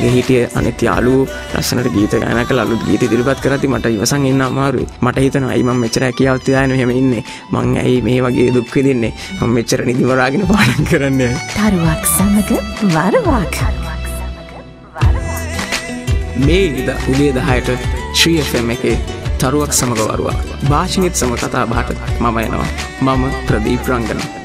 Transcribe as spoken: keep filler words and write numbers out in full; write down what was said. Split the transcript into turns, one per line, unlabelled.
මගේ හිටිය අනිත් යාළුවෝ ලස්සනට ගීත ගායනා කළා. අලුත් ගීත ඉදිරිපත් කරද්දි මට ඉවසන් ඉන්න අමාරුයි. මට හිතෙනවා අයි මම මෙච්චර හැකියාවක් තියාගෙන මෙහෙම ඉන්නේ. මං ඇයි මේ වගේ දුක් විඳින්නේ? මම මෙච්චර නිදි මරාගෙන පාඩම් කරන්නේ.
තරුවක් සමග වරවක්.
මේ ඉද උදේ දහයට ශ්‍රී එෆ් එම් එකේ තරුවක් සමග වරුවක්. භාෂණිත් සමග කතා බහට මම එනවා. මම ප්‍රදීප් රංගන.